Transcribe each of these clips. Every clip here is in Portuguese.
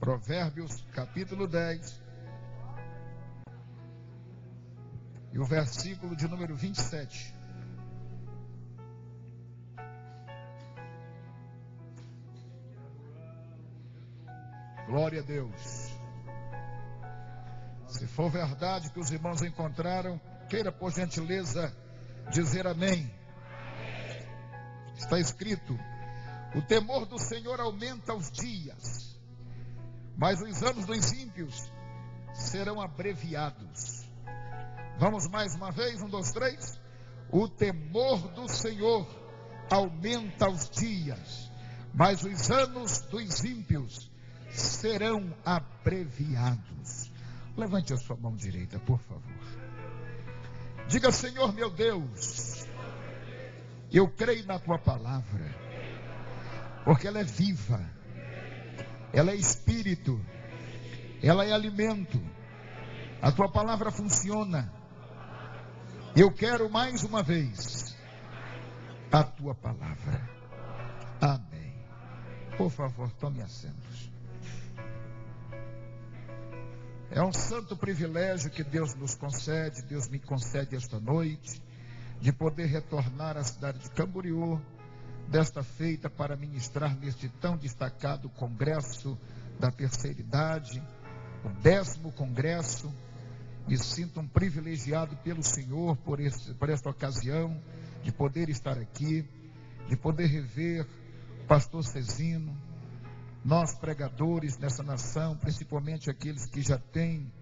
Provérbios, capítulo 10, e o versículo de número 27. Glória a Deus. Se for verdade que os irmãos encontraram, queira por gentileza dizer amém. Está escrito: o temor do Senhor aumenta os dias, mas os anos dos ímpios serão abreviados. Vamos mais uma vez, 1, 2, 3. O temor do Senhor aumenta os dias, mas os anos dos ímpios serão abreviados. Levante a sua mão direita, por favor. Diga: Senhor meu Deus, eu creio na tua palavra, porque ela é viva, ela é espírito, ela é alimento. A tua palavra funciona. Eu quero mais uma vez a tua palavra. Amém. Por favor, tome assentos. É um santo privilégio que Deus nos concede, Deus me concede esta noite, de poder retornar à cidade de Camboriú, desta feita, para ministrar neste tão destacado congresso da terceira idade, o 10º congresso. Me sinto um privilegiado pelo Senhor por esta ocasião, de poder estar aqui, de poder rever o pastor Cezino, nós pregadores nessa nação, principalmente aqueles que já têm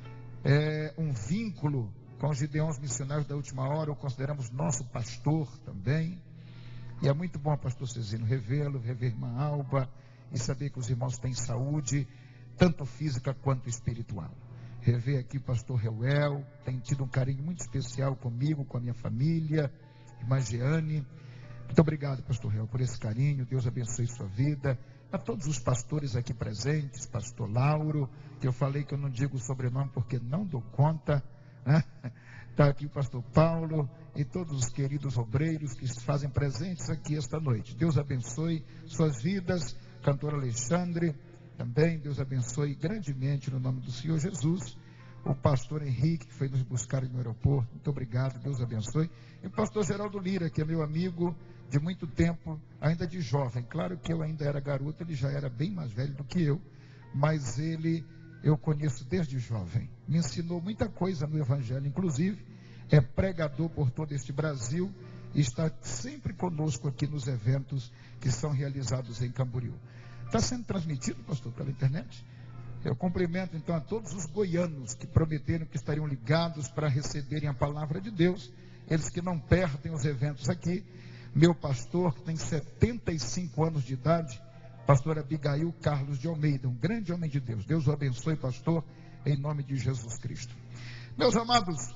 um vínculo com os Gideões missionários da última hora, o consideramos nosso pastor também. E é muito bom, pastor Cezino, revê-lo, rever a irmã Alba, e saber que os irmãos têm saúde, tanto física quanto espiritual. Rever aqui o pastor Reuel, tem tido um carinho muito especial comigo, com a minha família, irmã Jeane. Muito obrigado, pastor Reuel, por esse carinho. Deus abençoe sua vida. A todos os pastores aqui presentes, pastor Lauro, que eu falei que eu não digo o sobrenome porque não dou conta, né? Está aqui o pastor Paulo e todos os queridos obreiros que se fazem presentes aqui esta noite. Deus abençoe suas vidas. Cantor Alexandre, também Deus abençoe grandemente no nome do Senhor Jesus. O pastor Henrique, que foi nos buscar no aeroporto, muito obrigado, Deus abençoe. E o pastor Geraldo Lira, que é meu amigo de muito tempo, ainda de jovem. Claro que eu ainda era garoto, ele já era bem mais velho do que eu, mas ele eu conheço desde jovem. Me ensinou muita coisa no Evangelho, inclusive é pregador por todo este Brasil e está sempre conosco aqui nos eventos que são realizados em Camboriú. Está sendo transmitido, pastor, pela internet? Eu cumprimento então a todos os goianos que prometeram que estariam ligados para receberem a palavra de Deus, eles que não perdem os eventos aqui. Meu pastor, que tem 75 anos de idade, pastor Abigail Carlos de Almeida, um grande homem de Deus. Deus o abençoe, pastor, em nome de Jesus Cristo. Meus amados,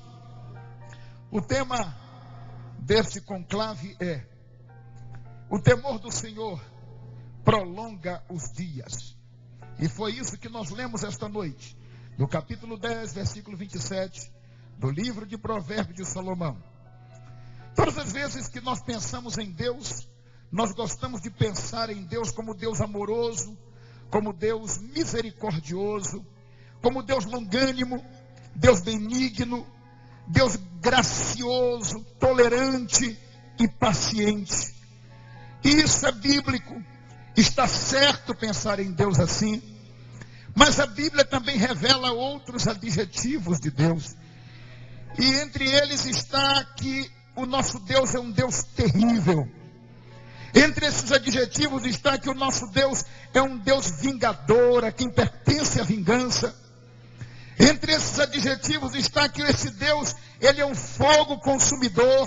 o tema deste conclave é: o temor do Senhor prolonga os dias. E foi isso que nós lemos esta noite, no capítulo 10, versículo 27, do livro de Provérbios de Salomão. Todas as vezes que nós pensamos em Deus, nós gostamos de pensar em Deus como Deus amoroso, como Deus misericordioso, como Deus longânimo, Deus benigno, Deus gracioso, tolerante e paciente. Isso é bíblico. Está certo pensar em Deus assim, mas a Bíblia também revela outros adjetivos de Deus. E entre eles está que o nosso Deus é um Deus terrível. Entre esses adjetivos está que o nosso Deus é um Deus vingador, a quem pertence a vingança. Entre esses adjetivos está que esse Deus, ele é um fogo consumidor.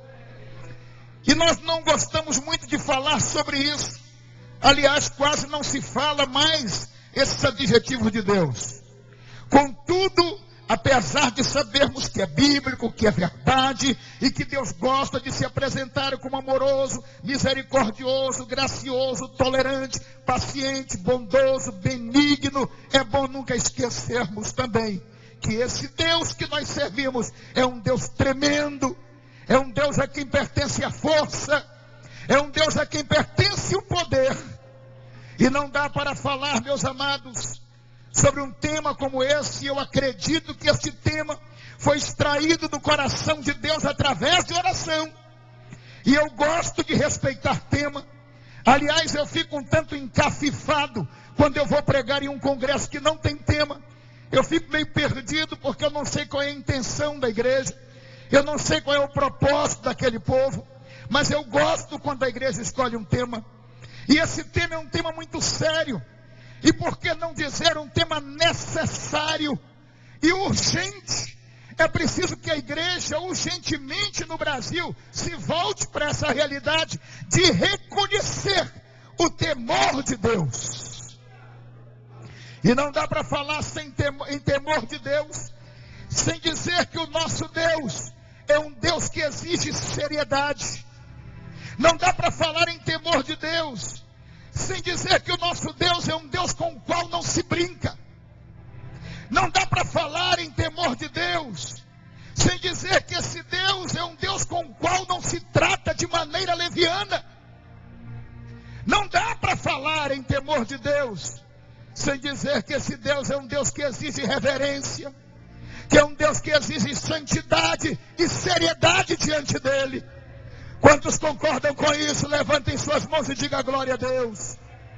E nós não gostamos muito de falar sobre isso. Aliás, quase não se fala mais esses adjetivos de Deus. Contudo, apesar de sabermos que é bíblico, que é verdade, e que Deus gosta de se apresentar como amoroso, misericordioso, gracioso, tolerante, paciente, bondoso, benigno, é bom nunca esquecermos também que esse Deus que nós servimos é um Deus tremendo, é um Deus a quem pertence a força, é um Deus a quem pertence o poder. E não dá para falar, meus amados, sobre um tema como esse. Eu acredito que esse tema foi extraído do coração de Deus através de oração. E eu gosto de respeitar tema. Aliás, eu fico um tanto encafifado quando eu vou pregar em um congresso que não tem tema. Eu fico meio perdido porque eu não sei qual é a intenção da igreja. Eu não sei qual é o propósito daquele povo. Mas eu gosto quando a igreja escolhe um tema. E esse tema é um tema muito sério. E por que não dizer um tema necessário e urgente? É preciso que a igreja urgentemente no Brasil se volte para essa realidade de reconhecer o temor de Deus. E não dá para falar em temor de Deus, sem dizer que o nosso Deus é um Deus que exige seriedade. Não dá para falar em temor de Deus, sem dizer que o nosso Deus é um Deus com o qual não se brinca. Não dá para falar em temor de Deus, sem dizer que esse Deus é um Deus com o qual não se trata de maneira leviana. Não dá para falar em temor de Deus, sem dizer que esse Deus é um Deus que exige reverência, que é um Deus que exige santidade e seriedade diante dele. Quantos concordam com isso? Levantem suas mãos e digam glória a Deus.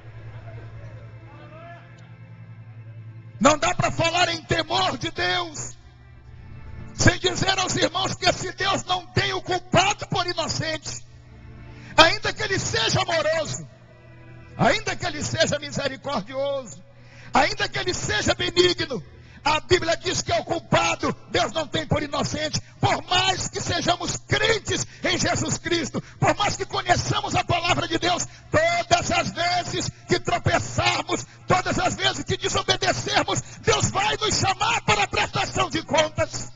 Não dá para falar em temor de Deus, sem dizer aos irmãos que esse Deus não tem o culpado por inocente. Ainda que ele seja amoroso, ainda que ele seja misericordioso, ainda que ele seja benigno, a Bíblia diz que é o culpado, Deus não tem por inocente. Por mais que sejamos crentes em Jesus Cristo, por mais que conheçamos a palavra de Deus, todas as vezes que tropeçarmos, todas as vezes que desobedecermos, Deus vai nos chamar para a prestação de contas.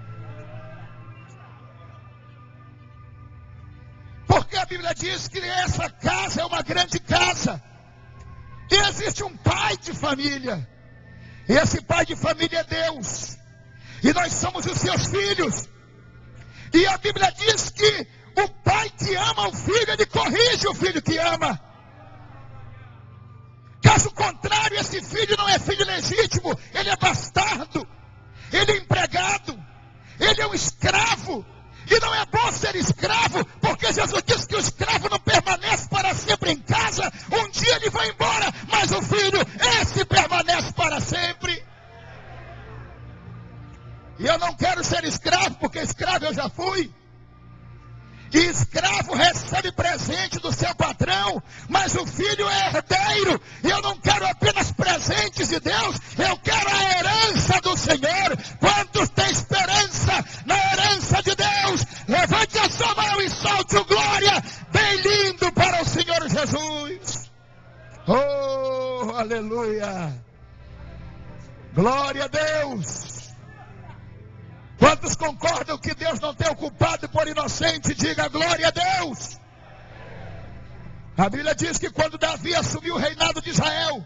Porque a Bíblia diz que essa casa é uma grande casa. E existe um pai de família. E esse pai de família é Deus. E nós somos os seus filhos. E a Bíblia diz que o pai que ama o filho, ele corrige o filho que ama. Caso contrário, esse filho não é filho legítimo, ele é bastardo, ele é empregado, ele é um escravo. E não é bom ser escravo, porque Jesus disse que o escravo não permanece para sempre em casa. Um dia ele vai embora, mas o filho, esse permanece para sempre. E eu não quero ser escravo, porque escravo eu já fui. E escravo recebe presente do seu patrão, mas o filho é herdeiro. E eu não quero apenas presentes de Deus, eu quero a herança do Senhor. Quantos têm esperança na herança de Deus? Levante a sua mão e solte o glória bem lindo para o Senhor Jesus. Oh, aleluia! Glória a Deus! Quantos concordam que Deus não tem o culpado por inocente? Diga glória a Deus. A Bíblia diz que quando Davi assumiu o reinado de Israel,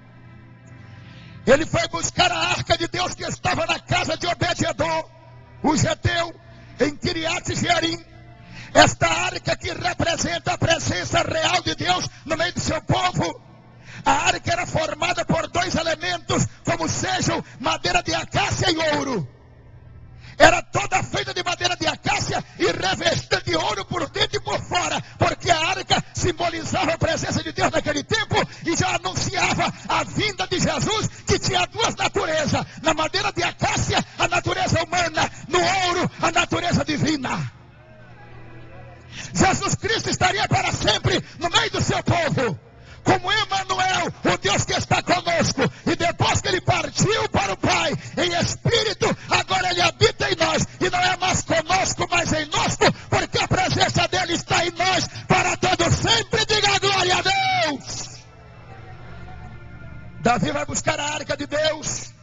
ele foi buscar a arca de Deus que estava na casa de Obed-edom, o geteu, em Kiriat-jearim. Esta arca que representa a presença real de Deus no meio do seu povo. A arca era formada por dois elementos, como sejam madeira de acácia e ouro. Era toda feita de madeira de acácia e revestida de ouro por dentro e por fora, porque a arca simbolizava a presença de Deus naquele tempo e já anunciava a vinda de Jesus, que tinha duas naturezas: na madeira de acácia, a natureza humana; no ouro, a natureza divina. Jesus Cristo estaria para sempre no meio do seu povo, como Emmanuel, o Deus que está conosco. E depois que ele partiu para o Pai em espírito, agora ele habita em nós, e não é mais conosco, mas em nós, porque a presença dele está em nós para todo sempre. Diga glória a Deus. Davi vai buscar a arca de Deus,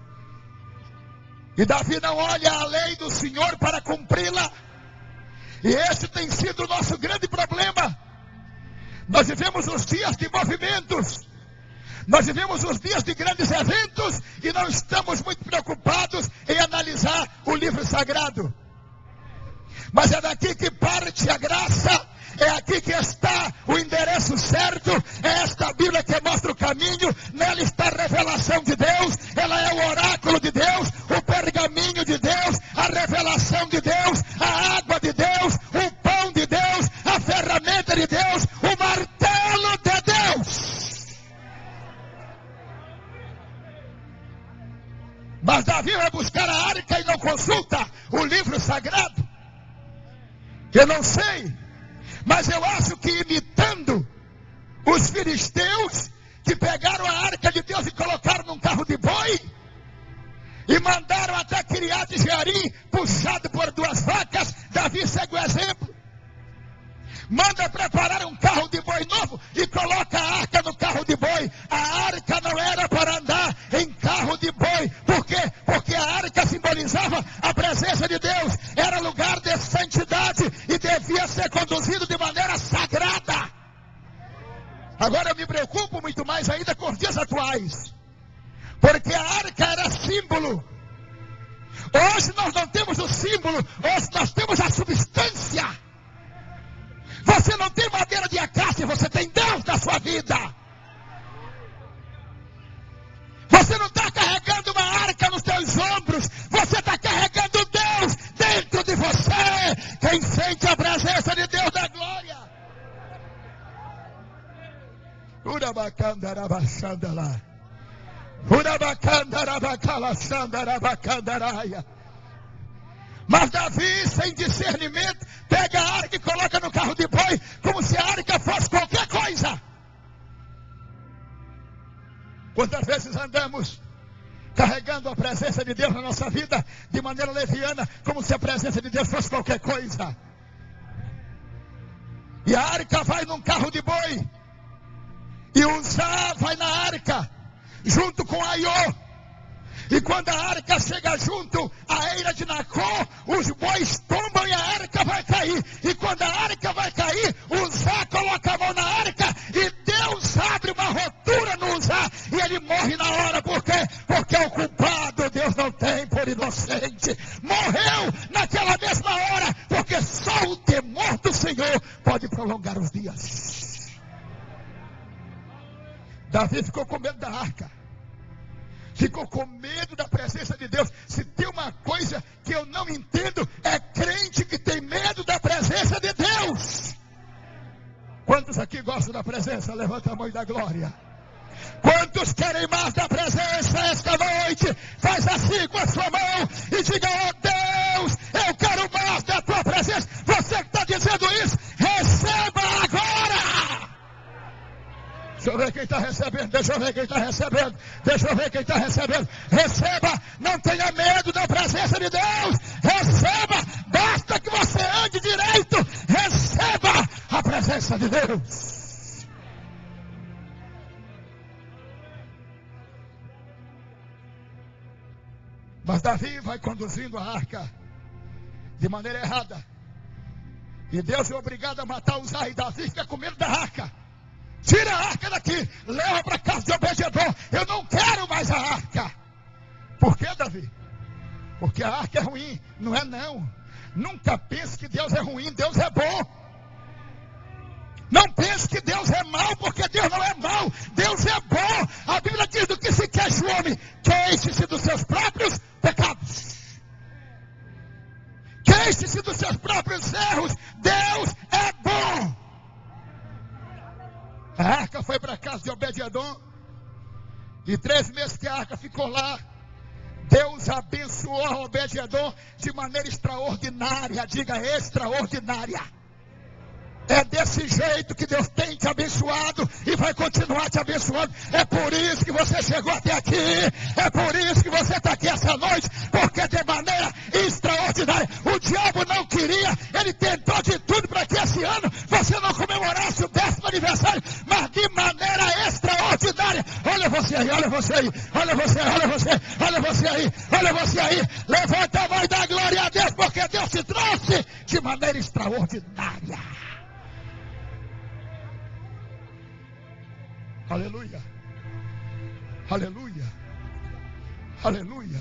e Davi não olha a lei do Senhor para cumpri-la. E esse tem sido o nosso grande problema. Nós vivemos os dias de movimentos, nós vivemos os dias de grandes eventos, e não estamos muito preocupados em analisar o livro sagrado. Mas é daqui que parte a graça, É aqui que está o endereço certo. É esta Bíblia que mostra o caminho. Nela está a revelação de Deus. Ela é o oráculo de Deus, o pergaminho de Deus, a revelação de Deus, a água de Deus, o pão de Deus, a ferramenta de Deus, o martelo de Deus. Mas Davi vai buscar a arca e não consulta o livro sagrado. Eu não sei, mas eu acho que imitando os filisteus que pegaram a arca de Deus e colocaram num carro de boi e mandaram até Kiriat Jearim, puxado por 2 vacas, Davi segue o exemplo. Manda preparar um carro de boi novo e coloca a arca no carro de boi. A arca não era para andar em carro de boi. Por quê? Porque a arca simbolizava a presença de Deus. Era lugar de santidade e devia ser conduzido de maneira sagrada. Agora eu me preocupo muito mais ainda com os dias atuais. Porque a arca era símbolo. Hoje nós não temos o símbolo, hoje nós temos a substância. Você não tem madeira de acácia, você tem Deus na sua vida. Você não está carregando uma arca nos teus ombros, você está carregando Deus dentro de você. Quem sente a presença de Deus da glória. Urabacandarabachandala. Urabacandarabacalaxandarabacandaraia. Mas Davi, sem discernimento, pega a arca e coloca no carro de boi, como se a arca fosse qualquer coisa. Quantas vezes andamos carregando a presença de Deus na nossa vida de maneira leviana, como se a presença de Deus fosse qualquer coisa. E a arca vai num carro de boi, e Uzá vai na arca, junto com Aiô. E quando a arca chega junto à eira de Nacó, os bois tombam e a arca vai cair. E quando a arca vai cair, Uzá coloca a mão na arca e Deus abre uma rotura no Uzá e ele morre na hora. Por quê? Porque o culpado Deus não tem por inocente. Morreu naquela mesma hora, porque só o temor do Senhor pode prolongar os dias. Davi ficou com medo da arca. Ficou com medo da presença de Deus. Se tem uma coisa que eu não entendo, é crente que tem medo da presença de Deus. Quantos aqui gostam da presença? Levanta a mão e dá glória. Quantos querem mais da presença esta noite? Faz assim com a sua mão e diga: oh Deus, eu quero mais da tua presença. Você que está dizendo isso, receba agora. Deixa eu ver quem está recebendo, deixa eu ver quem está recebendo, deixa eu ver quem está recebendo. Receba, não tenha medo da presença de Deus. Receba, basta que você ande direito. Receba a presença de Deus. Mas Davi vai conduzindo a arca de maneira errada. E Deus é obrigado a matar Uzá, e Davi fica com medo da arca. Tira a arca daqui, leva para casa de Obed-edom. Eu não quero mais a arca. Por quê, Davi? Porque a arca é ruim. Não é não. Nunca pense que Deus é ruim, Deus é bom. Não pense que Deus é mau, porque Deus não é mau. Deus é bom. A Bíblia diz: do que se queixa o homem, queixe-se dos seus próprios pecados. Queixe-se dos seus próprios erros. Deus é bom. A arca foi para a casa de Obed-edom. E 3 meses que a arca ficou lá, Deus abençoou Obed-edom de maneira extraordinária. Diga: extraordinária. É desse jeito que Deus tem te abençoado e vai continuar te abençoando. É por isso que você chegou até aqui. É por isso que você está aqui essa noite. Porque de maneira extraordinária. O diabo não queria. Ele tentou de tudo para que esse ano você não comemorasse o 10º aniversário. Mas de maneira extraordinária. Olha você aí, olha você aí. Olha você, olha você, olha você aí. Olha você aí. Levanta a mão e dá glória a Deus. Porque Deus te trouxe de maneira extraordinária. Aleluia, aleluia, aleluia,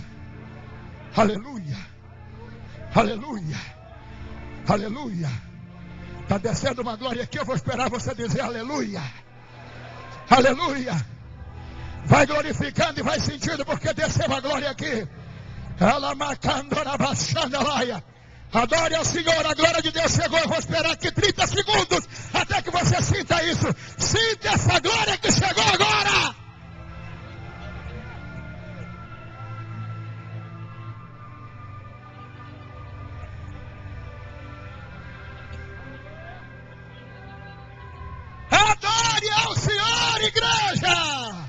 aleluia, aleluia, aleluia, Está descendo uma glória aqui, eu vou esperar você dizer aleluia. Aleluia. Vai glorificando e vai sentindo, porque desceu a glória aqui. Adore ao Senhor, a glória de Deus chegou. Eu vou esperar aqui 30 segundos até que você sinta isso. Sinta essa glória que chegou agora. Adore ao Senhor, igreja.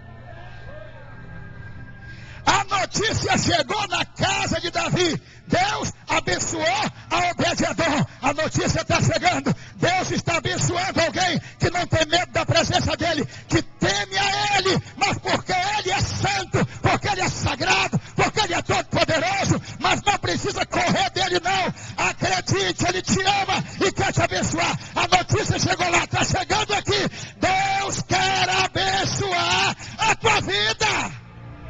A notícia chegou na casa de Davi. Deus abençoou a Obed-Edom. A notícia está chegando. Deus está abençoando alguém que não tem medo da presença dele, que teme a ele, mas porque ele é santo, porque ele é sagrado, porque ele é todo poderoso, mas não precisa correr dele não. Acredite, ele te ama e quer te abençoar. A notícia chegou lá, está chegando aqui. Deus quer abençoar a tua vida.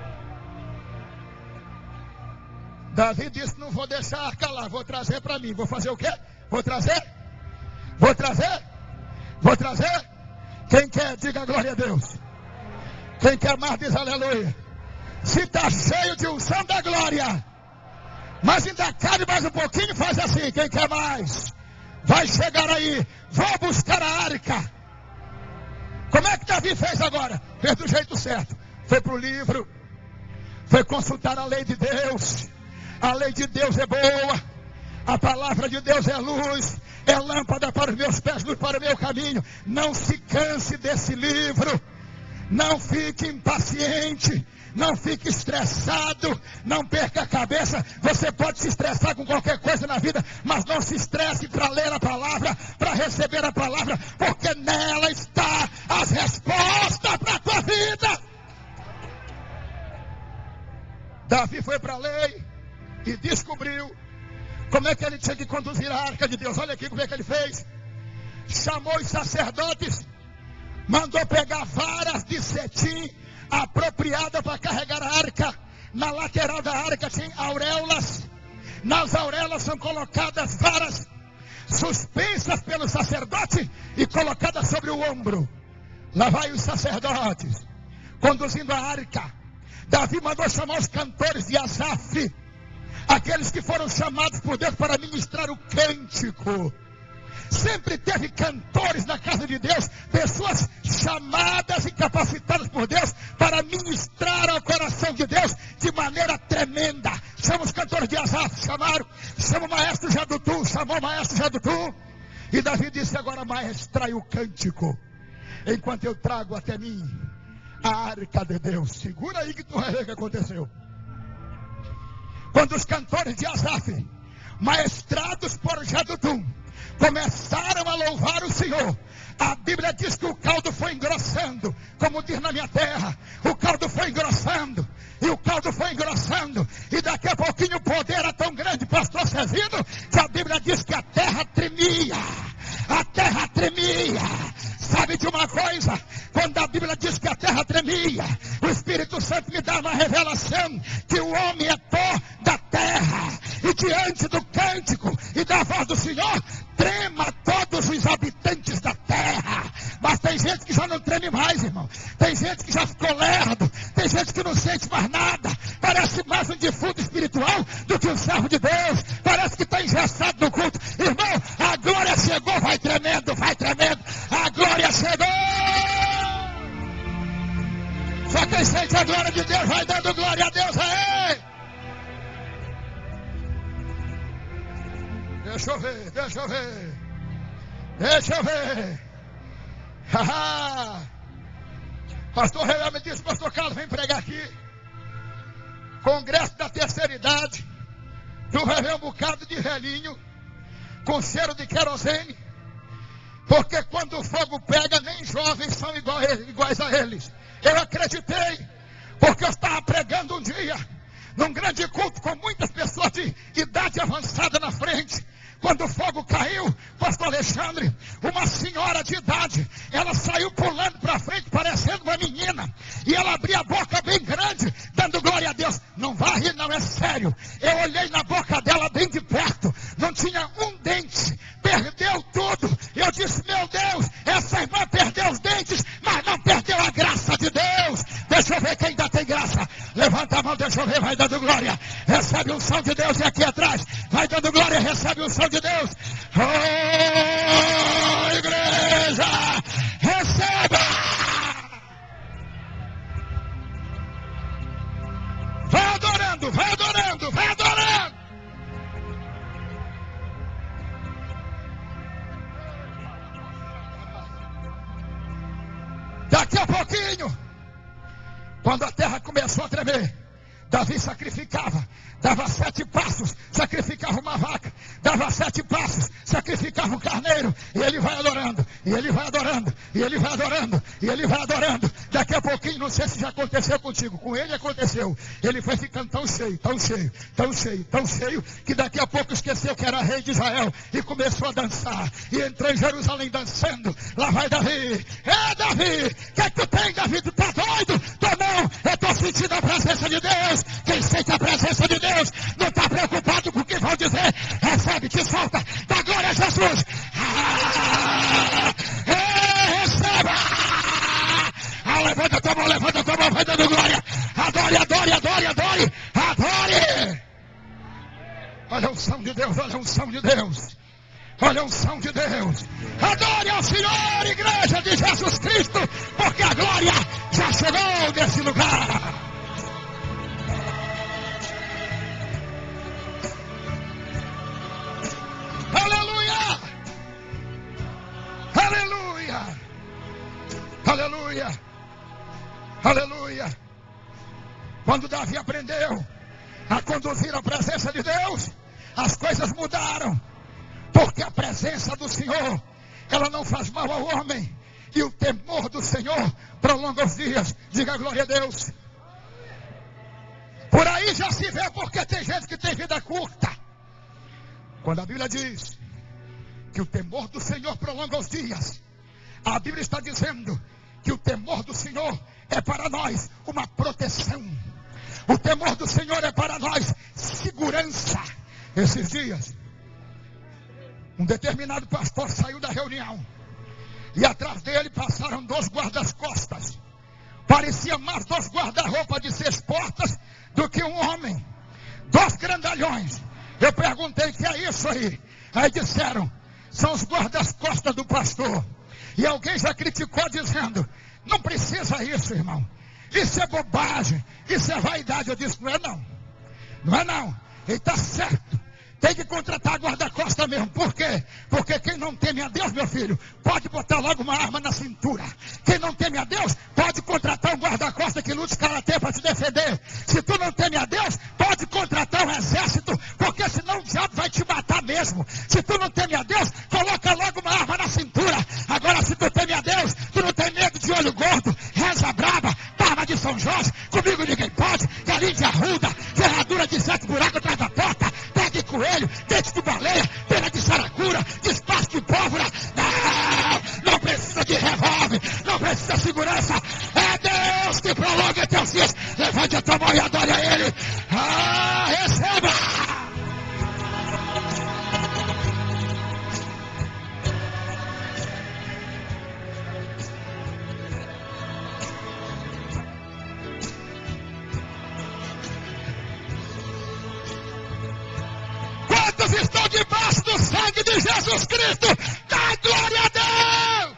Davi disse, não vou deixar a arca lá, vou trazer para mim. Vou fazer o quê? Vou trazer? Vou trazer? Vou trazer? Quem quer, diga glória a Deus. Quem quer mais, diz aleluia. Se está cheio de unção da glória, mas ainda cabe mais um pouquinho, faz assim. Quem quer mais? Vai chegar aí. Vou buscar a arca. Como é que Davi fez agora? Fez do jeito certo. Foi para o livro. Foi consultar a lei de Deus. A lei de Deus é boa, a palavra de Deus é luz, é lâmpada para os meus pés, luz para o meu caminho. Não se canse desse livro, não fique impaciente, não fique estressado, não perca a cabeça. Você pode se estressar com qualquer coisa na vida, mas não se estresse para ler a palavra, para receber a palavra, porque nela está as respostas para a tua vida. Davi foi para a lei e descobriu como é que ele tinha que conduzir a arca de Deus. Olha aqui como é que ele fez. Chamou os sacerdotes, mandou pegar varas de cetim apropriadas para carregar a arca. Na lateral da arca tem auréolas. Nas auréolas são colocadas varas suspensas pelo sacerdote e colocadas sobre o ombro. Lá vai os sacerdotes conduzindo a arca. Davi mandou chamar os cantores de Asaf, aqueles que foram chamados por Deus para ministrar o cântico. Sempre teve cantores na casa de Deus, pessoas chamadas e capacitadas por Deus para ministrar ao coração de Deus de maneira tremenda. Chama os cantores de Asaf, chamaram, chama o maestro Jedutum, chamou o maestro Jedutum. E Davi disse, agora maestrai o cântico, enquanto eu trago até mim a arca de Deus. Segura aí que tu vai ver o que aconteceu. Quando os cantores de Asaf, maestrados por Jedutum, começaram a louvar o Senhor, a Bíblia diz que o caldo foi engrossando, como diz na minha terra, o caldo foi engrossando, e o caldo foi engrossando, e daqui a pouquinho o poder era tão grande, pastor Cezino, que a Bíblia diz que a terra tremia. Sabe de uma coisa? Quando a Bíblia diz que a terra tremia, o Espírito Santo me dá uma revelação que o homem é pó da terra, e diante do cântico e da voz do Senhor, trema todos os habitantes da terra. Mas tem gente que já não treme mais, irmão. Tem gente que já ficou lerdo, tem gente que não sente mais nada, parece mais um defunto espiritual do que um servo de Deus, parece que está engessado no culto. Irmão, a glória chegou, vai tremendo, a glória chegou. Só quem sente a glória de Deus vai dando glória a Deus aí. Deixa eu ver. Pastor Real me disse, pastor Carlos, vem pregar aqui. Congresso da terceira idade. Tu vai ver um bocado de velhinho com cheiro de querosene. Porque quando o fogo pega, nem jovens são iguais a eles. Eu acreditei, porque eu estava pregando um dia num grande culto com muitas pessoas de idade avançada na frente. Quando o fogo caiu, pastor Alexandre, uma senhora de idade, ela saiu pulando para frente, parecendo uma menina, e ela abria a boca bem grande, dando glória a Deus. Não vai rir, não, é sério. Eu olhei na boca dela bem de perto, não tinha um dente, perdeu tudo. tem graça. Levanta a mão, deixa eu ver, vai dando glória. Recebe o som de Deus e aqui atrás. Vai dando glória, recebe o som de Deus. Oh, igreja, receba. Vai adorando, vai adorando, vai adorando. Daqui a pouquinho, quando a terra começou a tremer, Davi sacrificava, dava 7 passos, sacrificava uma vaca, dava 7 passos, sacrificava um carneiro, e ele vai adorando, e ele vai adorando, e ele vai adorando, e ele vai adorando. Daqui a pouquinho, não sei se já aconteceu contigo, com ele aconteceu, ele foi ficando tão cheio, tão cheio, tão cheio, tão cheio, que daqui a pouco esqueceu que era rei de Israel, e começou a dançar, e entrou em Jerusalém dançando. Lá vai Davi. Davi, o que é que tu tem, Davi? Tu tá doido? Tô não, eu tô sentindo a presença de Deus. Quem sente a presença de Deus não está preocupado com o que vão dizer. Recebe, te solta, dá glória a Jesus. Receba. Levanta tua mão, vai dando glória. Adore, adore, adore, adore, adore. Olha a unção de Deus, olha a unção de Deus. Olha a unção de Deus. Adore ao Senhor, igreja de Jesus Cristo, porque a glória já chegou nesse lugar. Aleluia! Aleluia! Aleluia! Aleluia! Quando Davi aprendeu a conduzir a presença de Deus, as coisas mudaram. Porque a presença do Senhor, ela não faz mal ao homem. E o temor do Senhor prolonga os dias. Diga glória a Deus. Por aí já se vê porque tem gente que tem vida curta. Quando a Bíblia diz que o temor do Senhor prolonga os dias, a Bíblia está dizendo que o temor do Senhor é para nós uma proteção. O temor do Senhor é para nós segurança. Esses dias, um determinado pastor saiu da reunião e atrás dele passaram 2 guardas-costas. Parecia mais 2 guarda-roupa de 6 portas do que um homem. 2 grandalhões. Eu perguntei: que é isso aí? Aí disseram: são os guardas-costas do pastor. E alguém já criticou dizendo: não precisa isso, irmão. Isso é bobagem, isso é vaidade. Eu disse: não é não. Não é não. Ele está certo. Tem que contratar guarda-costas mesmo. Por quê? Porque quem não teme a Deus, meu filho, pode botar logo uma arma na cintura. Quem não teme a Deus, pode contratar um guarda-costas que lute karatê para te defender. Se tu não teme a Deus, pode contratar um exército, porque senão o diabo vai te matar mesmo. Se tu não teme a Deus, coloca logo uma arma na cintura. Agora, se tu teme a Deus, tu não tem medo de olho gordo, reza braba, barba de São Jorge, comigo ninguém pode, galinha de arruda, ferradura de 7 buracos atrás da porta, pé de coelho, dente de baleia, pena de saracura, despacho de pólvora. Não precisa de revólver, não precisa de segurança. É Deus que prolonga teus dias. Levante a tua mão e adore a Ele. Receba! Quantos estão debaixo do sangue de Jesus Cristo? Dá glória a Deus!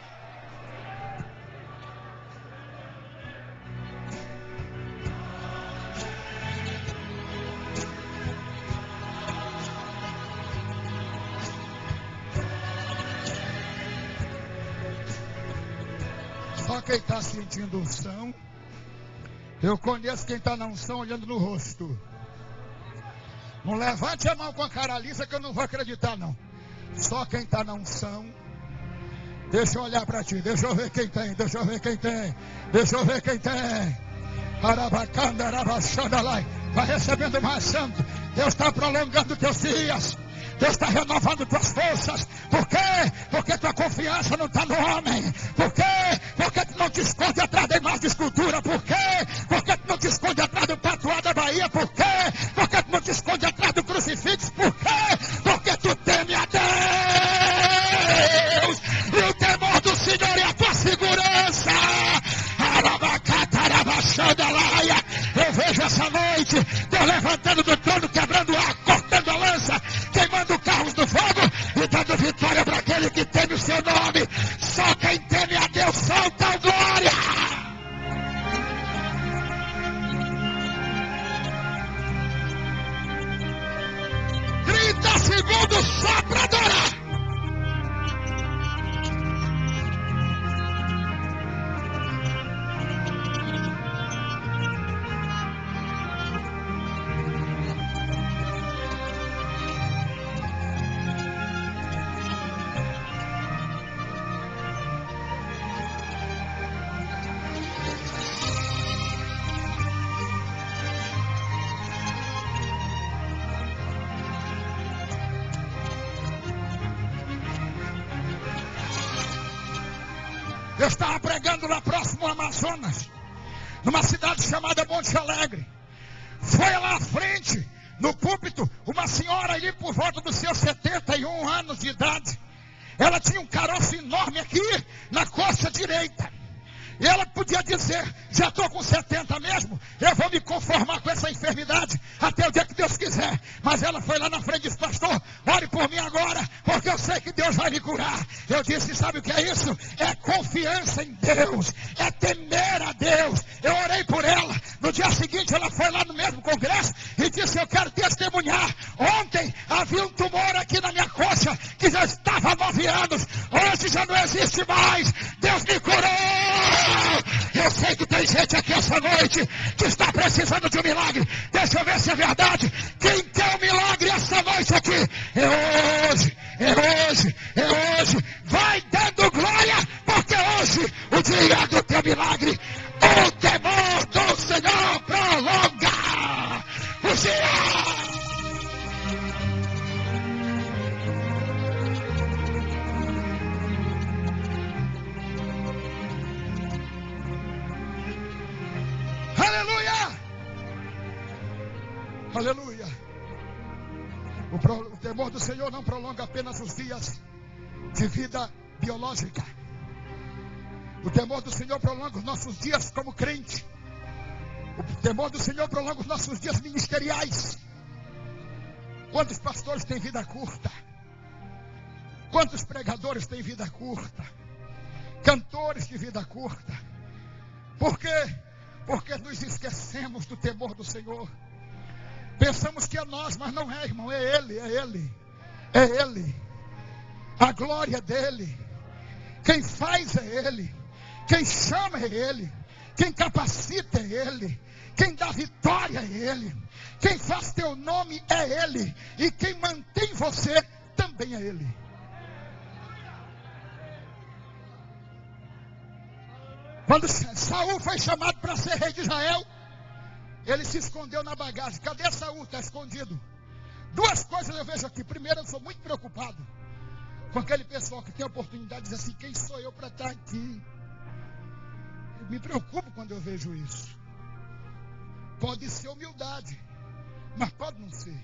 Só quem está sentindo unção. Eu conheço quem está na unção olhando no rosto. Não levante a mão com a cara lisa que eu não vou acreditar não. Só quem está na unção. Deixa eu olhar para ti, deixa eu ver quem tem, deixa eu ver quem tem, deixa eu ver quem tem. Arabacanda, arabaxandalai. Vai recebendo mais santo. Deus está prolongando teus dias. Deus está renovando tuas forças. Por quê? Porque tua confiança não está no homem. Por quê? Porque tu não te esconde atrás da imagem de escultura. Por quê? Porque tu não te esconde atrás do tatuado da Bahia. Por quê? Porque tu não te esconde atrás do crucifixo. Por quê? Porque tu teme a Deus. E o temor do Senhor é a tua segurança. essa noite. Deus levantando do trono, quebrando o ar, cortando a lança, queimando carros do fogo e dando vitória para aquele que teme o seu nome. Só quem teme a Deus solta a glória. 30 segundos só para adorar. Eu estava pregando lá próximo ao Amazonas, numa cidade chamada Monte Alegre. Foi lá à frente, no púlpito, uma senhora ali por volta dos seus 71 anos de idade. Ela tinha um caroço enorme aqui na coxa direita. E ela podia dizer, já estou com 70 mesmo, eu vou me conformar com essa enfermidade até o dia que Deus quiser. Mas ela foi lá na frente e disse, pastor, ore por mim agora, porque eu sei que Deus vai me curar. Eu disse, sabe o que é isso? É confiança em Deus, é temer a Deus. Eu orei por ela. No dia seguinte ela foi lá no mesmo congresso e disse, eu quero testemunhar. Ontem havia um tumor aqui na minha coxa, que já estava há 9 anos. Hoje já não existe mais. Deus me curou. Eu sei que tem gente aqui essa noite que está precisando de um milagre. Deixa eu ver se é verdade. Quem quer um milagre essa noite aqui? É hoje, é hoje, é hoje. Vai dando glória, porque hoje o dia do teu milagre. O temor do Senhor prolonga os dias. Aleluia! Aleluia! O temor do Senhor não prolonga apenas os dias de vida biológica. O temor do Senhor prolonga os nossos dias como crente. O temor do Senhor prolonga os nossos dias ministeriais. Quantos pastores têm vida curta? Quantos pregadores têm vida curta? Cantores de vida curta. Por quê? Porque nos esquecemos do temor do Senhor. Pensamos que é nós, mas não é, irmão. É Ele, é Ele. É Ele. A glória dEle. Quem faz é Ele. Quem chama é Ele. Quem capacita é Ele. Quem dá vitória é Ele. Quem faz teu nome é Ele. E quem mantém você também é Ele. Quando Saul foi chamado para ser rei de Israel, ele se escondeu na bagagem. Cadê Saul? Está escondido. Duas coisas eu vejo aqui. Primeiro, eu sou muito preocupado com aquele pessoal que tem a oportunidade de dizer assim, quem sou eu para estar aqui? Eu me preocupo quando eu vejo isso. Pode ser humildade, mas pode não ser.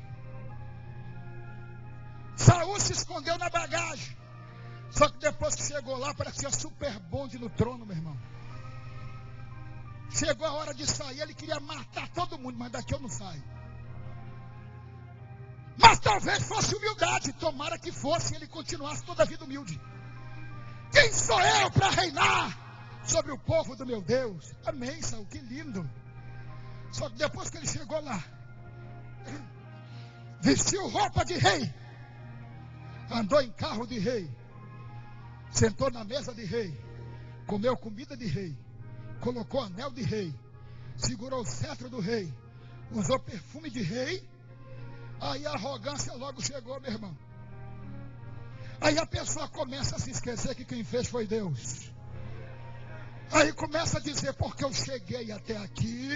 Saul se escondeu na bagagem. Só que depois que chegou lá, parecia super bonde no trono, meu irmão. Chegou a hora de sair, ele queria matar todo mundo, mas daqui eu não saio. Mas talvez fosse humildade, tomara que fosse, e ele continuasse toda a vida humilde. Quem sou eu para reinar sobre o povo do meu Deus? Amém, Saul, que lindo. Só que depois que ele chegou lá, vestiu roupa de rei, andou em carro de rei, sentou na mesa de rei, comeu comida de rei, colocou anel de rei, segurou o cetro do rei, usou perfume de rei. Aí a arrogância logo chegou, meu irmão. Aí a pessoa começa a se esquecer que quem fez foi Deus. Aí começa a dizer, porque eu cheguei até aqui,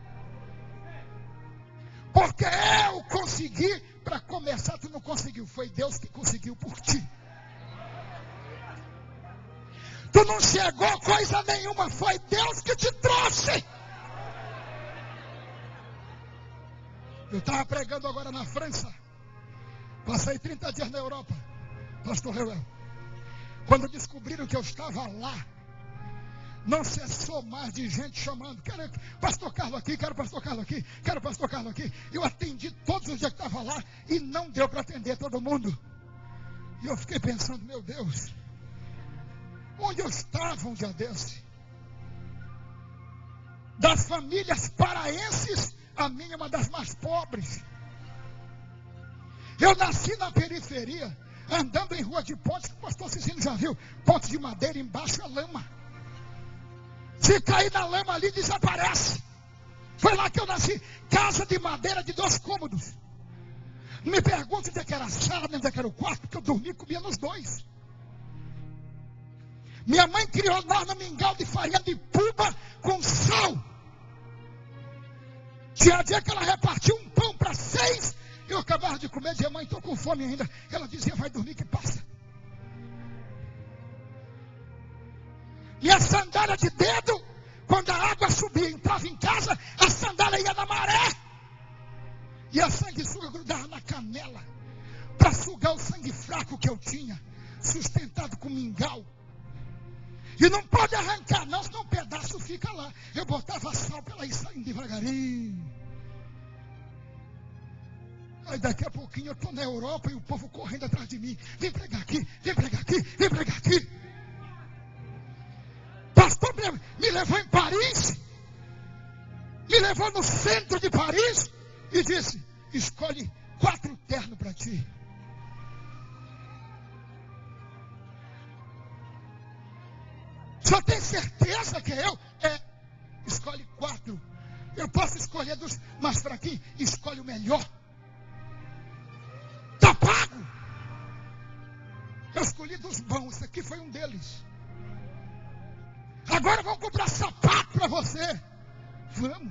porque eu consegui. Para começar, tu não conseguiu, foi Deus que conseguiu por ti. Tu não chegou coisa nenhuma, foi Deus que te trouxe. Eu estava pregando agora na França. Passei 30 dias na Europa, pastor Reuel. Quando descobriram que eu estava lá, não cessou mais de gente chamando. Quero pastor Carlos aqui, quero pastor Carlos aqui, quero pastor Carlos aqui. Eu atendi todos os dias que estava lá e não deu para atender todo mundo. E eu fiquei pensando, meu Deus, onde eu estava um dia desse? Das famílias paraenses, a minha é uma das mais pobres. Eu nasci na periferia, andando em rua de pontes, que o pastor Cicino já viu, pontes de madeira, embaixo é lama. Se cair na lama ali, desaparece. Foi lá que eu nasci, casa de madeira de 2 cômodos. Não me pergunte onde é que era a sala, nem onde é que era o quarto, porque eu dormia e comia nos 2. Minha mãe criou nós no mingau de farinha de puba com sal. Tinha dia que ela repartia um pão para 6. Eu acabava de comer, dizia, mãe, estou com fome ainda. Ela dizia, vai dormir que passa. Minha sandália de dedo, quando a água subia, entrava em casa, a sandália ia na maré. E a sanguessuga grudava na canela, para sugar o sangue fraco que eu tinha, sustentado com mingau. E não pode arrancar não, senão um pedaço fica lá. Eu botava sal para ela ir saindo devagarinho. Aí daqui a pouquinho eu estou na Europa e o povo correndo atrás de mim. Vem pregar aqui, vem pregar aqui, vem pregar aqui. Pastor me levou em Paris, me levou no centro de Paris e disse, escolhe 4 ternos para ti. Só tem certeza que é eu? Escolhe 4. Eu posso escolher dos mais fraquinhos, escolhe o melhor. Está pago. Eu escolhi dos bons, esse aqui foi um deles. Agora vamos comprar sapato para você. Vamos.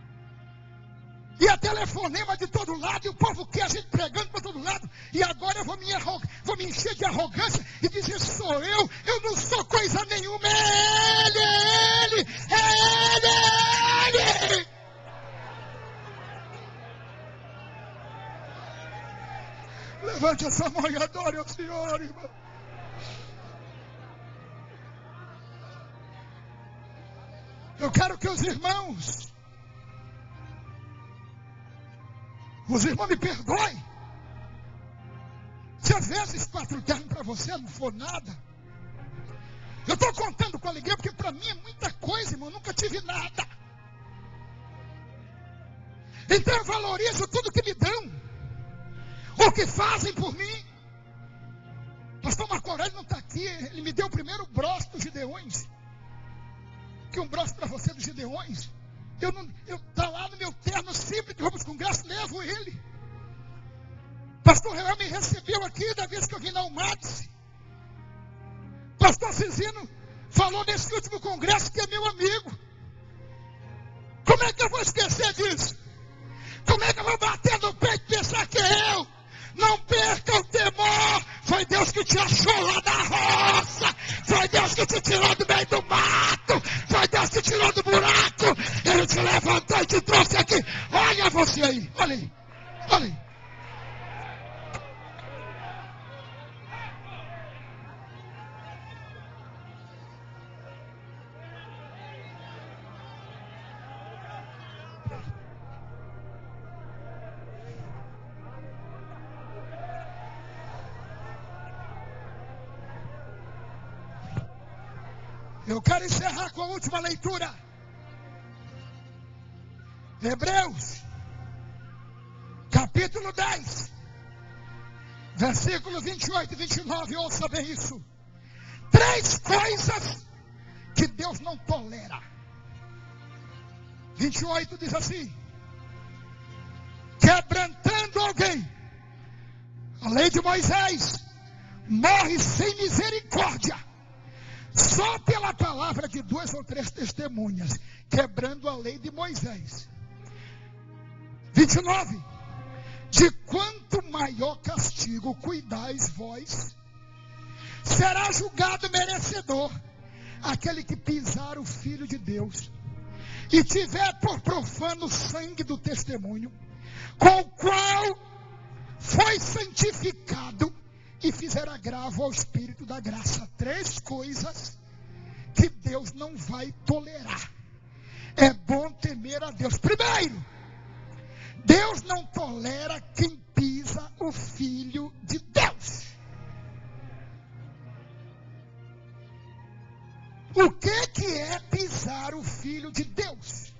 E a telefonema de todo lado, e o povo quer a gente pregando para todo lado. E agora eu vou me encher de arrogância e dizer, sou eu não sou coisa nenhuma, é ele, é ele. Levante essa mão e adore ao Senhor, irmão. Eu quero que os irmãos me perdoem. Se às vezes 4 ternos para você não for nada. Eu estou contando com alegria, porque para mim é muita coisa, irmão. Eu nunca tive nada. Então eu valorizo tudo que me dão. O que fazem por mim. Pastor Marco Aurélio não está aqui. Ele me deu o primeiro broche dos Gideões. Que um broche para você dos Gideões. Está lá no meu terno simples de roupas com graça, levo ele. Pastor Real me recebeu aqui da vez que eu vim na UMATS. Pastor Cizino falou nesse último congresso que é meu amigo. Como é que eu vou esquecer disso? Como é que eu vou bater no peito e pensar que é eu? Não perca o temor. Foi Deus que te achou lá da roça. Foi Deus que te tirou do meio do mato. Foi Deus que te tirou do buraco. Ele te levantou e te trouxe aqui. Olha você aí. Olha aí. Olha aí. Eu quero encerrar com a última leitura. Hebreus, capítulo 10, versículo 28 e 29. Ouça bem isso. 3 coisas que Deus não tolera. 28 diz assim: quebrantando alguém, a lei de Moisés morre sem misericórdia, só pela palavra de 2 ou 3 testemunhas, quebrando a lei de Moisés. 29. De quanto maior castigo cuidais vós, será julgado merecedor aquele que pisar o Filho de Deus e tiver por profano o sangue do testemunho, com o qual foi santificado, e fizer agravo ao Espírito da graça. 3 coisas que Deus não vai tolerar. É bom temer a Deus. Primeiro, Deus não tolera quem pisa o Filho de Deus. O que é pisar o Filho de Deus?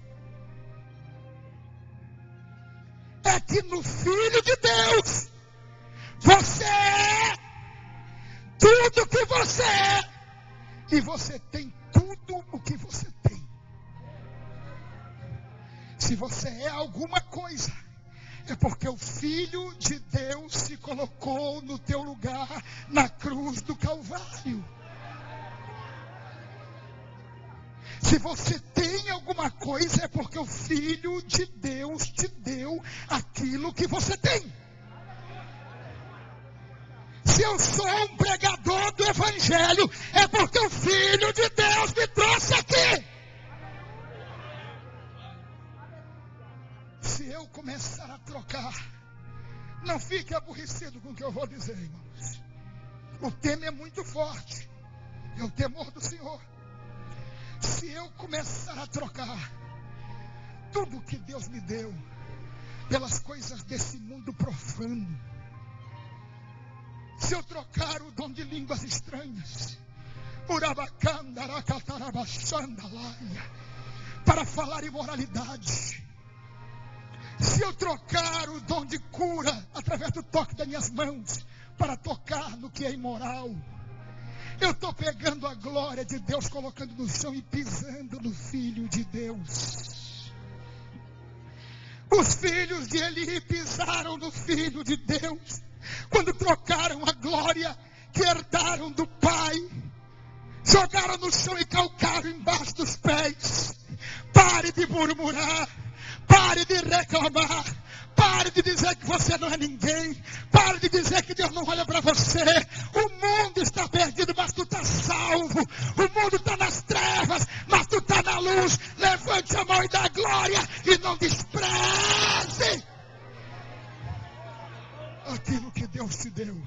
É que no Filho de Deus, você é tudo o que você é. E você tem tudo o que você tem. Se você é alguma coisa, é porque o Filho de Deus se colocou no teu lugar na cruz do Calvário. Se você tem alguma coisa, é porque o Filho de Deus te deu aquilo que você tem. Se eu sou um pregador do Evangelho, é porque o Filho de Deus me trouxe aqui. Se eu começar a trocar, não fique aborrecido com o que eu vou dizer, irmãos. O tema é muito forte. É o temor do Senhor. Se eu começar a trocar tudo que Deus me deu pelas coisas desse mundo profano, se eu trocar o dom de línguas estranhas, para falar imoralidade, se eu trocar o dom de cura através do toque das minhas mãos para tocar no que é imoral, eu estou pegando a glória de Deus, colocando no chão e pisando no Filho de Deus. Os filhos de Eli pisaram no Filho de Deus quando trocaram a glória que herdaram do Pai, jogaram no chão e calcaram embaixo dos pés. Pare de murmurar, pare de reclamar, pare de dizer que você não é ninguém, pare de dizer que Deus não olha para você. O mundo está perdido, mas tu está salvo. O mundo está nas trevas, mas tu está na luz. Levante a mão e dá glória e não despreze aquilo que Deus te deu.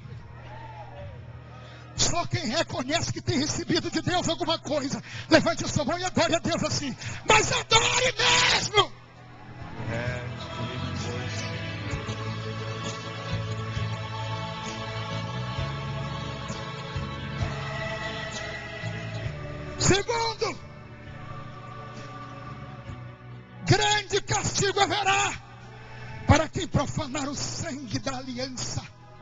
Só quem reconhece que tem recebido de Deus alguma coisa, levante a sua mão e adore a Deus assim. Mas adore mesmo. Segundo, grande castigo haverá para quem profanar o sangue da aliança.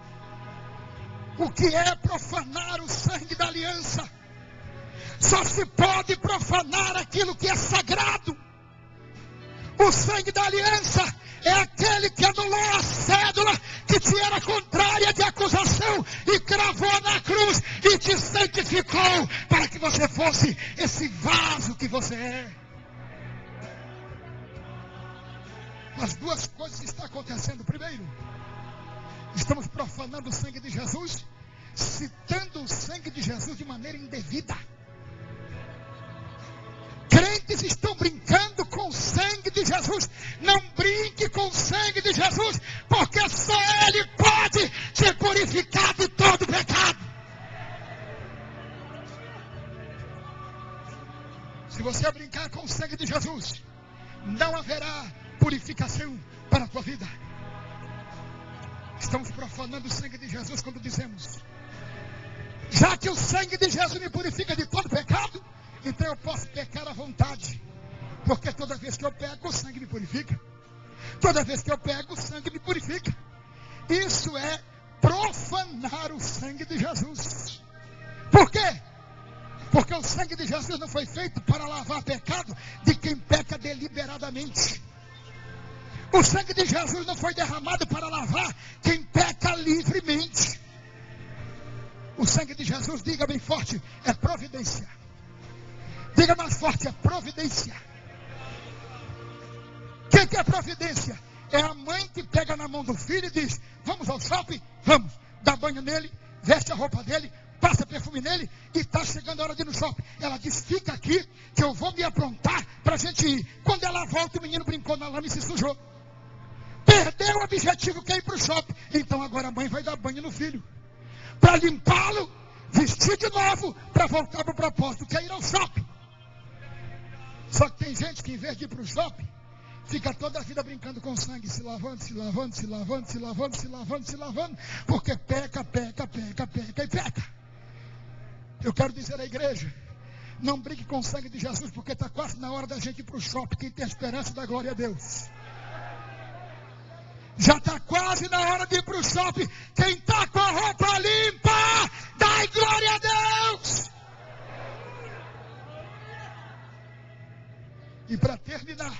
O que é profanar o sangue da aliança? Só se pode profanar aquilo que é sagrado. O sangue da aliança é aquele que anulou a cédula que te era contrária de acusação e cravou na cruz e te santificou para que você fosse esse vaso que você é. As duas coisas estão acontecendo. Primeiro, estamos profanando o sangue de Jesus, citando o sangue de Jesus de maneira indevida. Crentes estão brincando com o sangue de Jesus. Não brinque com o sangue de Jesus, porque só Ele pode te purificar de todo pecado. Se você brincar com o sangue de Jesus, não haverá purificação para a tua vida. Estamos profanando o sangue de Jesus quando dizemos: já que o sangue de Jesus me purifica de todo pecado, então eu posso pecar à vontade, porque toda vez que eu pego, o sangue me purifica. Toda vez que eu pego, o sangue me purifica. Isso é profanar o sangue de Jesus. Por quê? Porque o sangue de Jesus não foi feito para lavar pecado de quem peca deliberadamente. O sangue de Jesus não foi derramado para lavar quem peca livremente. O sangue de Jesus, diga bem forte, é providência. Diga mais forte, é providência. O que é providência? É a mãe que pega na mão do filho e diz: vamos ao shopping? Vamos. Dá banho nele, veste a roupa dele, passa perfume nele e está chegando a hora de ir no shopping. Ela diz: fica aqui que eu vou me aprontar para a gente ir. Quando ela volta, o menino brincou na lama e se sujou. Perdeu o objetivo que é ir para o shopping. Então agora a mãe vai dar banho no filho. Para limpá-lo, vestir de novo para voltar para o propósito, que é ir ao shopping. Só que tem gente que em vez de ir para o shopping, fica toda a vida brincando com sangue, se lavando, se lavando, se lavando, se lavando, se lavando, se lavando, porque peca e peca. Eu quero dizer à igreja, não brinque com o sangue de Jesus, porque está quase na hora da gente ir para o shopping, quem tem a esperança da glória a Deus. Já está quase na hora de ir para o shopping, quem está com a roupa limpa, dá glória a Deus. E para terminar,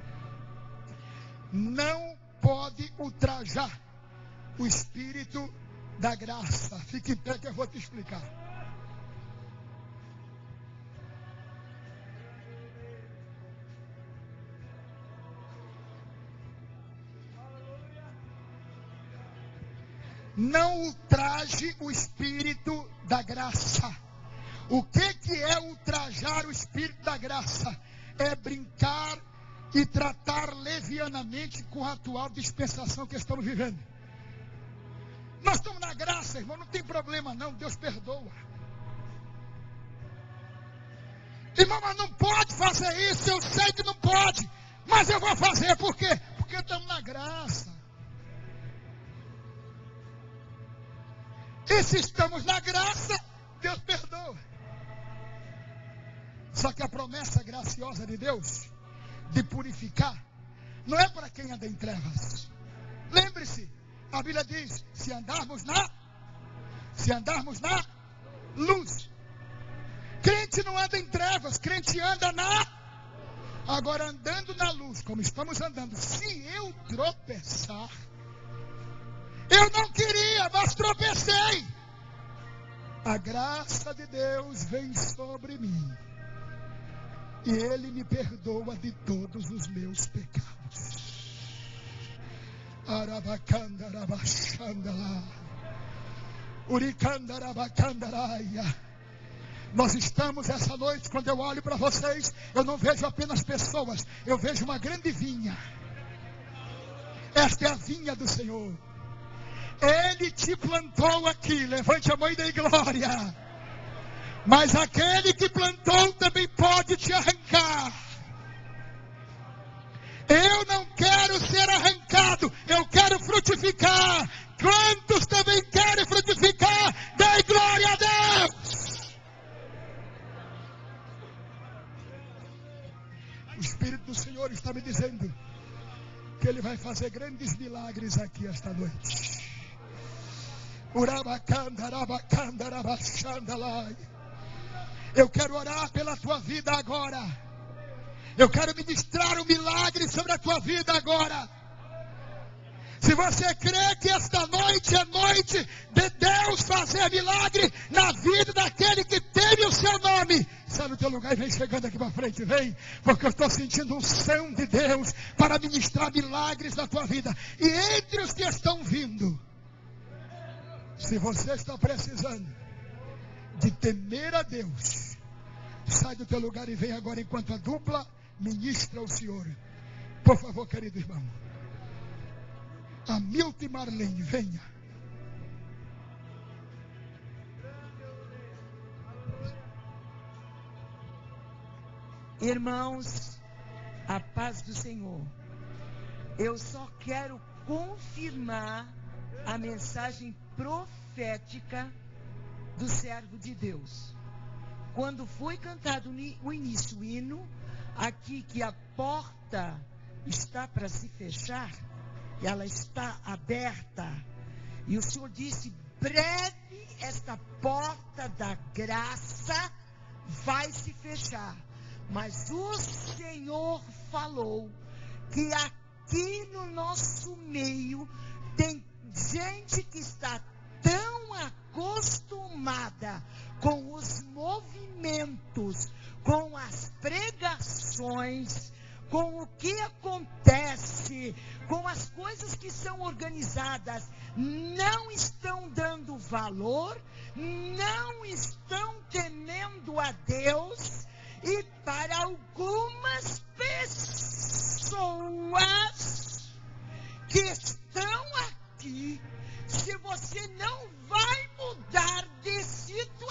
não pode ultrajar o espírito da graça. Fique em pé que eu vou te explicar. Não ultraje o espírito da graça. O que é ultrajar o espírito da graça? É brincar e tratar levianamente com a atual dispensação que estamos vivendo. Nós estamos na graça, irmão, não tem problema não, Deus perdoa. Irmão, mas não pode fazer isso, eu sei que não pode, mas eu vou fazer, por quê? Porque estamos na graça. E se estamos na graça, Deus perdoa. Só que a promessa graciosa de Deus de purificar não é para quem anda em trevas. Lembre-se, a Bíblia diz, se andarmos na luz. Crente não anda em trevas, crente anda agora andando na luz, como estamos andando. Se eu tropeçar, eu não queria, mas tropecei. A graça de Deus vem sobre mim. E Ele me perdoa de todos os meus pecados. Arabacandarabachandala. Uricandarabacandaraya. Nós estamos essa noite, quando eu olho para vocês, eu não vejo apenas pessoas, eu vejo uma grande vinha. Esta é a vinha do Senhor. Ele te plantou aqui, levante a mão e dê glória. Mas aquele que plantou também pode te arrancar. Eu não quero ser arrancado, eu quero frutificar. Quantos também querem frutificar? Dê glória a Deus. O Espírito do Senhor está me dizendo que Ele vai fazer grandes milagres aqui esta noite. Eu quero orar pela tua vida agora. Eu quero ministrar um milagre sobre a tua vida agora. Se você crê que esta noite é noite de Deus fazer milagre na vida daquele que teme o seu nome, sai no teu lugar e vem chegando aqui para frente, vem, porque eu estou sentindo unção de Deus para ministrar milagres na tua vida. E entre os que estão vindo, se você está precisando de temer a Deus, sai do teu lugar e vem agora enquanto a dupla ministra ao Senhor. Por favor, querido irmão. Hamilton e Marlene, venha. Irmãos, a paz do Senhor. Eu só quero confirmar a mensagem profética do servo de Deus. Quando foi cantado o início, o hino, aqui que a porta está para se fechar, e ela está aberta, e o Senhor disse, breve esta porta da graça vai se fechar. Mas o Senhor falou que aqui no nosso meio tem gente que está tão acostumada com os movimentos, com as pregações, com o que acontece, com as coisas que são organizadas, não estão dando valor, não estão temendo a Deus, e para algumas pessoas que estão aqui, se você não vai mudar de situação,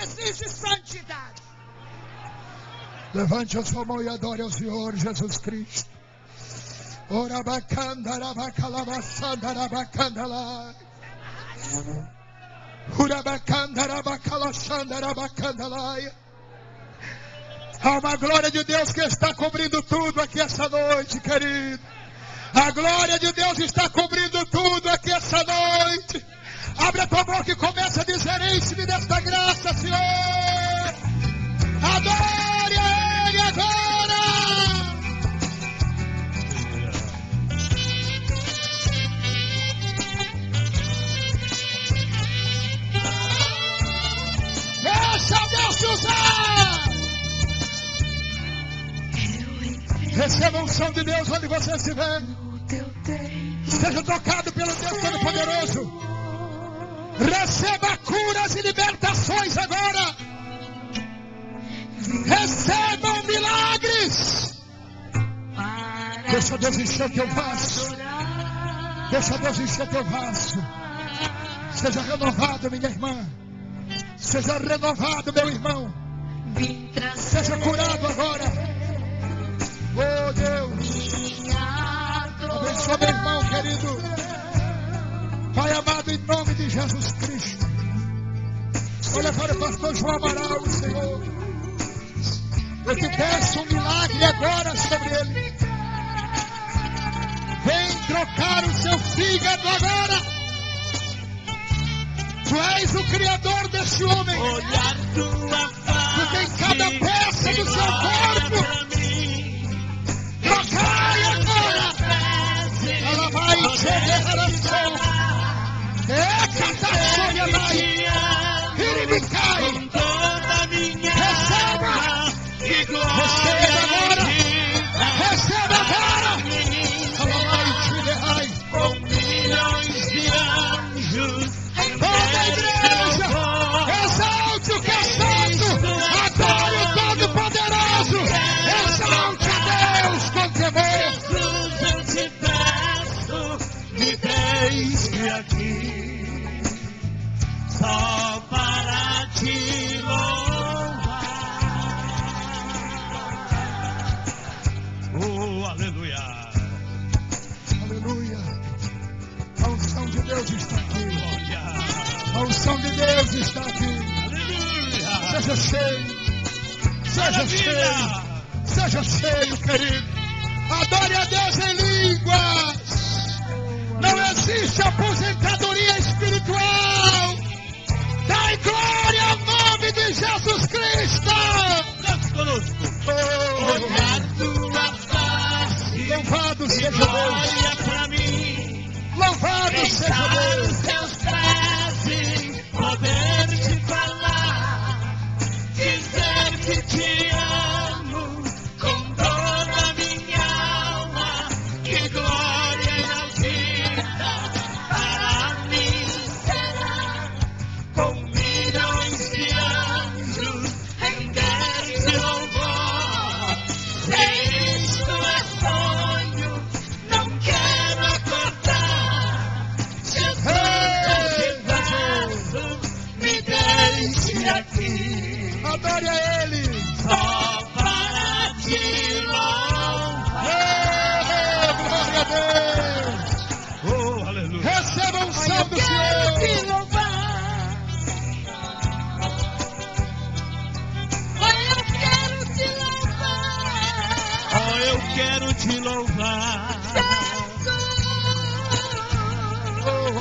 exige santidade. Levante a sua mão e adore ao Senhor Jesus Cristo. Há uma glória de Deus que está cobrindo tudo aqui essa noite, querido. A glória de Deus está cobrindo tudo aqui essa noite. Abre a tua boca e começa a dizer: enche-me desta graça, Senhor. Adore a Ele agora. Deixa Deus te usar. Receba a unção de Deus onde você estiver. Seja tocado pelo Deus Todo-Poderoso. Receba curas e libertações agora. Recebam milagres. Deixa Deus encher teu vaso. Deixa Deus encher teu vaso. Seja renovado, minha irmã. Seja renovado, meu irmão. Seja curado agora. Oh Deus, abençoa meu irmão querido. Pai amado, em nome de Jesus Cristo. Olha para o pastor João Amaral, Senhor. Eu te peço um milagre agora sobre ele. Vem trocar o seu fígado agora. Tu és o Criador deste homem. Tu tem cada peça do seu corpo. Trocai agora! Ela vai enxergar a oração. É catástrofe, vai! Iribicai! Receba! Receba agora! Receba agora! Ela vai enxergar. Com milhões de anjos. Toda a igreja! Exalte o que é santo! Adore o Todo-Poderoso! Exalte a Deus com temor! Jesus, eu te peço, me deixe aqui, só para te louvar. Oh, aleluia! Aleluia! A unção de Deus está aqui. A unção de Deus está aqui. Aleluia! Seja cheio. Seja cheio. Seja cheio, querido. Adore a Deus em línguas. Não existe aposentadoria espiritual. Dai glória ao nome de Jesus Cristo. Deus conosco. Olhar tua face. Louvado seja Deus. Olha pra mim. Louvado seja Deus. Os teus pés e poder te falar. Dizer que te amo com toda a minha alma. Que glória inaudita para mim será. Com milhões de anjos render-te louvor. Se isto é sonho, não quero acordar. Jesus, eu te peço, me deixe aqui. Adore a Ele. Só para te louvar. Glória a Deus. Oh, aleluia. Receba a unção do Te Senhor. louvar. Oi, eu quero te louvar. Oh, eu quero te louvar. Oh,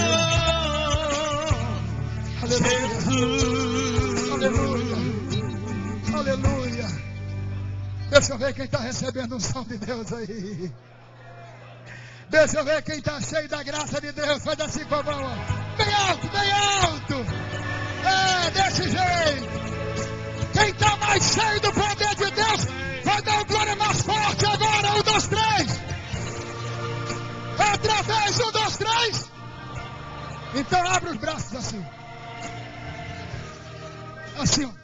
Senhor aleluia. Jesus. Aleluia. Aleluia. Deixa eu ver quem está recebendo a unção de Deus aí. Deixa eu ver quem está cheio da graça de Deus. Faz assim com a mão. Ó. Bem alto, bem alto. É, desse jeito. Quem está mais cheio do poder de Deus, vai dar uma glória mais forte agora. 1, 2, 3. Outra vez, 1, 2, 3. Então abre os braços assim. Assim, ó.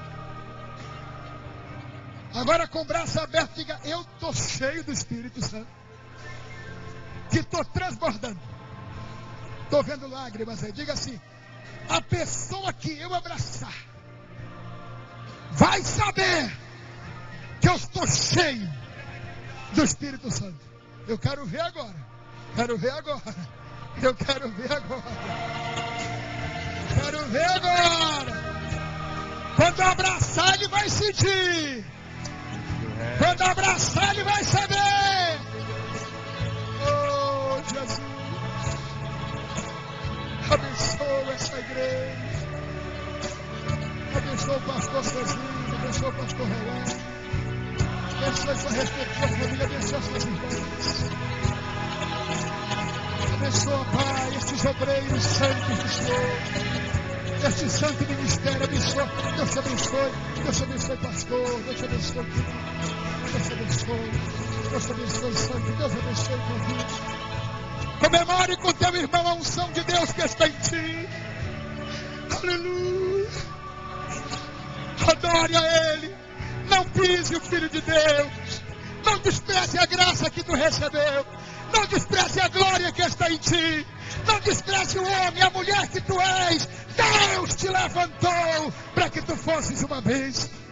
Agora com o braço aberto, diga: eu estou cheio do Espírito Santo. Que estou transbordando. Estou vendo lágrimas aí. Diga assim: a pessoa que eu abraçar vai saber que eu estou cheio do Espírito Santo. Eu quero ver agora. Quero ver agora. Eu quero ver agora. Quero ver agora. Quando abraçar, ele vai sentir. Quando abraçar, ele vai saber. Oh, Jesus. Abençoa essa igreja. Abençoa o pastor Cezinho. Abençoa o pastor Relão. Abençoa sua respectiva família. Abençoa suas irmãs. Abençoa, Pai, estes obreiros santos do Senhor. Este santo ministério. Abençoa. Deus te abençoe. Deus te abençoe, pastor. Deus te abençoe, querido. Deus te abençoe. Deus te abençoe, santo. Deus abençoe tua vida. Comemore com teu irmão a unção de Deus que está em ti. Aleluia. Adore a Ele. Não pise o Filho de Deus. Não despreze a graça que tu recebeu. Não despreze a glória que está em ti. Não despreze o homem, a mulher que tu és. Deus te levantou para que tu fosses uma bênção.